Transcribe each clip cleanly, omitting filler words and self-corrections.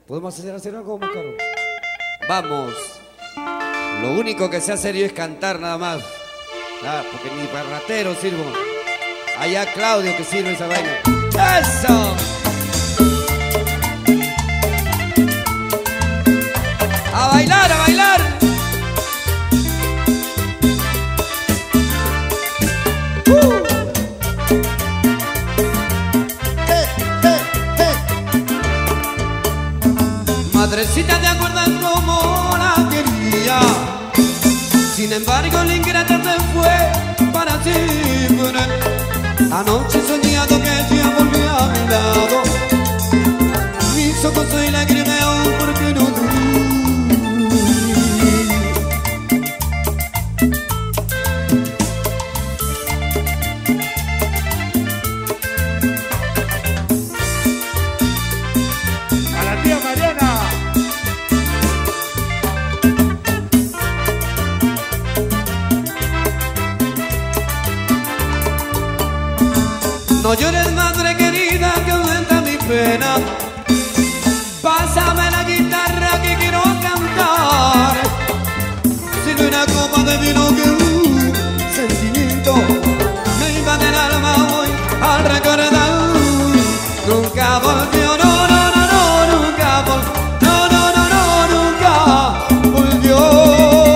¿Podemos hacer algo más caro? Vamos. Lo único que sea serio es cantar nada más. Ah, porque ni para ratero sirvo. Allá Claudio que sirve esa vaina. ¡Eso! ¡A bailar, a bailar! Madrecita, ¿te acuerdas cómo la quería? Sin embargo, la ingrata se fue para siempre. Anoche he soñado que ella volvía a mi lado. Mis ojos hoy lagrimean porque no dormí. A la tía Mariana. No llores, madre querida, que aumenta mi pena. Pásame la guitarra que quiero cantar. Sirve una copa de vino que sentimiento me invade el alma hoy al recordar. Nunca volvió, no, no, no, no, nunca volvió. No, no, no, no, nunca volvió.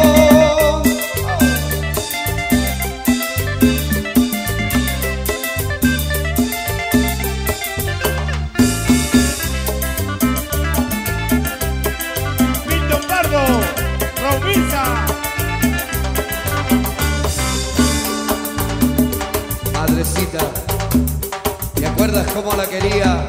Madrecita, ¿te acuerdas cómo la quería?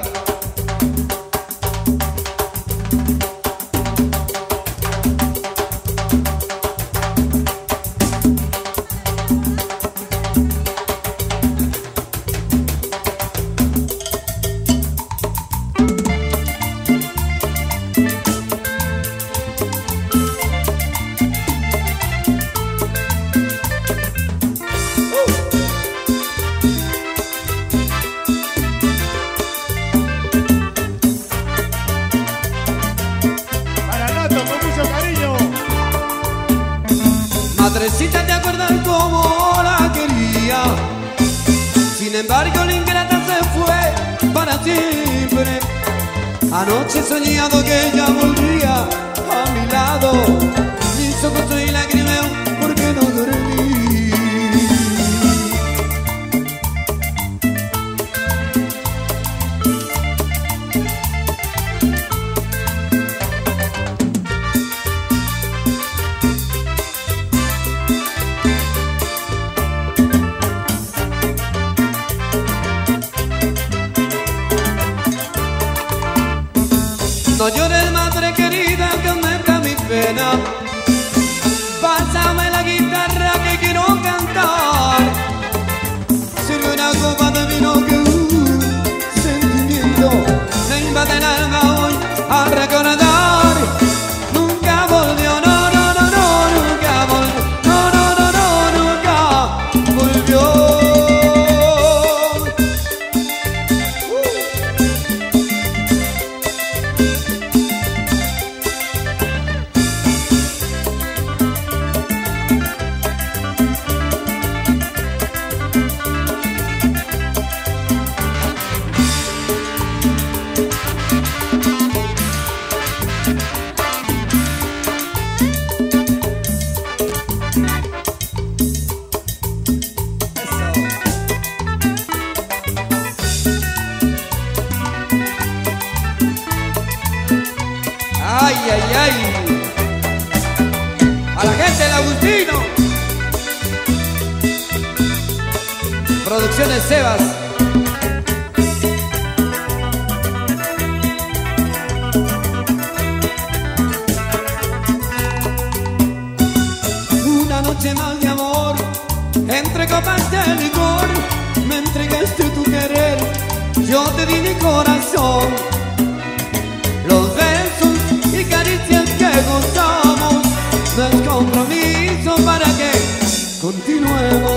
Madrecita, ¿te acuerdas cómo la quería? Sin embargo, la ingrata se fue para siempre. Anoche he soñado que ella volvía a mi lado. Mis ojos hoy lagrimean porque no dormí. No llores, madre querida, que aumenta mi pena. Pásame la guitarra que quiero cantar. Sirve una copa de vino que sentimiento me invade el alma hoy al recordar. Nunca volvió, no, no, no, no, nunca volvió. No, no, no, no, nunca volvió. Ay, ay, ay. A la gente del Agustino. Producciones Sebas. Una noche más de amor, entre copas de licor, me entregaste tu querer, yo te di mi corazón. Los besos y caricias que gozamos no es compromiso para que continuemos.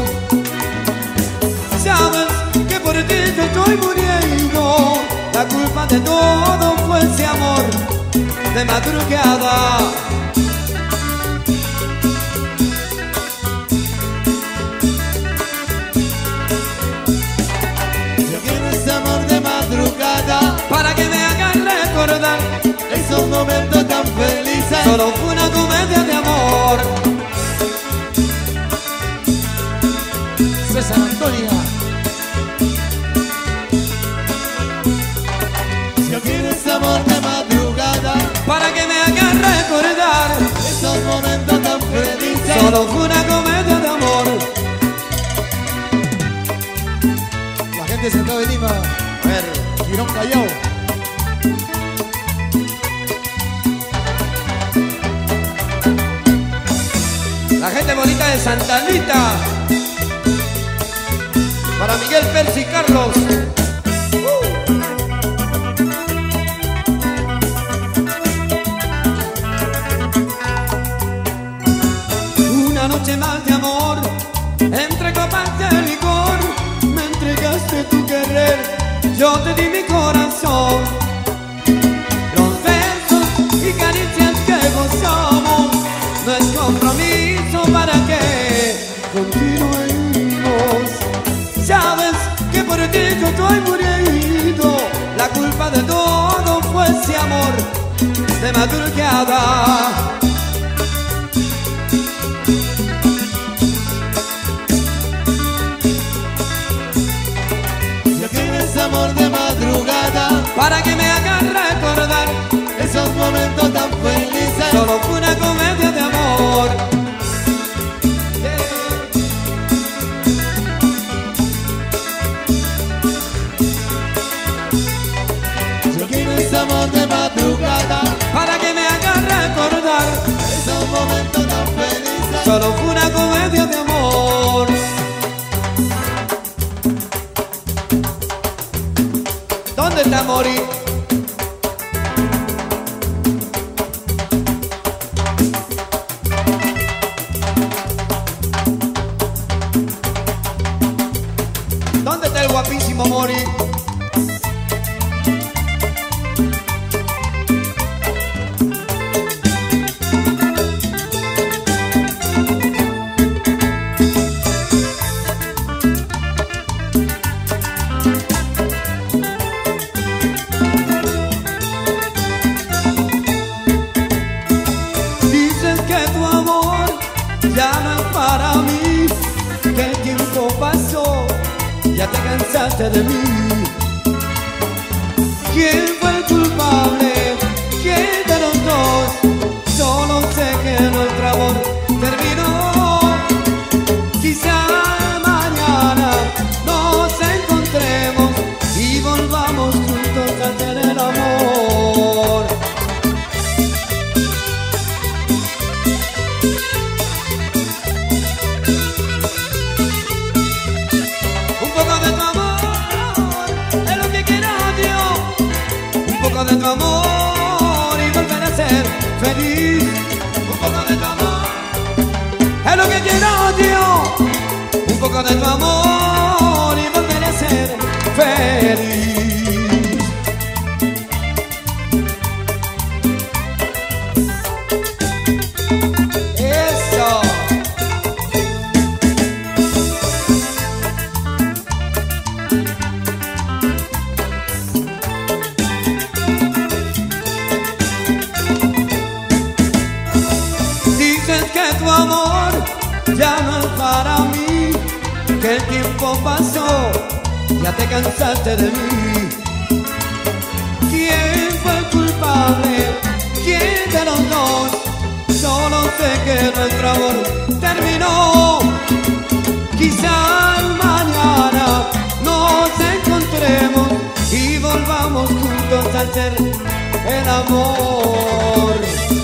Sabes que por ti yo estoy muriendo, la culpa de todo fue ese amor madrugada. Yo quiero ese amor de madrugada Para que me hagan recordar esos momentos tan felices. solo fue una comedia de amor. César Antonia. Yo quiero ese amor de madrugada Para que me hagan recordar esos momentos tan felices. solo fue una comedia de amor. La gente se acaba de Lima. A ver, Girón Callao. La gente bonita de Santa Anita. Para Miguel Pérez y Carlos. Una noche más de amor, entre copas de licor, me entregaste tu querer, yo te di mi corazón. Los besos y caricias que gozamos no es compromiso para que continuemos. Sabes que por ti yo estoy muriendo, la culpa de todo fue ese amor de madrugada. Yo quiero ese amor de madrugada Para que me hagan recordar esos momentos tan felices. solo fue una comedia de amor. Yo quiero ese amor de madrugada Para que me hagan recordar esos momentos tan felices. solo fue una comedia de amor. ¿Dónde está Mori? ¿Dónde está el guapísimo Mori? Dices que tu amor ya no es para mí, que el tiempo pasó, ya te cansaste de mí. ¿Quién fue el culpable? ¿Quién de los dos? Solo sé que nuestro amor terminó. Quizá mañana nos encontremos y volvamos juntos a hacer el amor. Un poco de tu amor es lo que quiero yo. Un poco de tu amor y volver a ser feliz. Un poco de tu amor es lo que quiero yo. Un poco de tu amor y volver a ser feliz. Eso. Dices que tu amor ya no es para mí, que el tiempo pasó, ya te cansaste de mí. ¿Quién fue el culpable? ¿Quién de los dos? Solo sé que nuestro amor terminó. Quizás mañana nos encontremos y volvamos juntos a hacer el amor.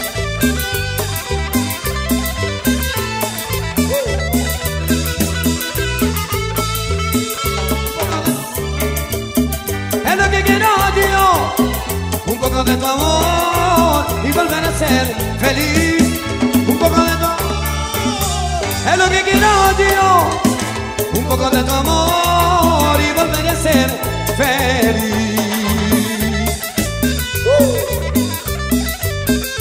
Es lo que quiero yo, un poco de tu amor y volver a ser feliz. Un poco de tu amor es lo que quiero yo, un poco de tu amor y volver a ser feliz.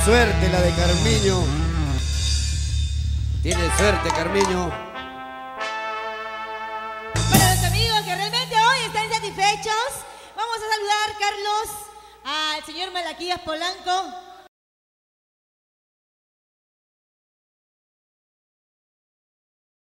suerte la de Carmiño. Tiene suerte, Carmiño. Para los amigos que realmente hoy están satisfechos, vamos a saludar, Carlos, al señor Malaquías Polanco.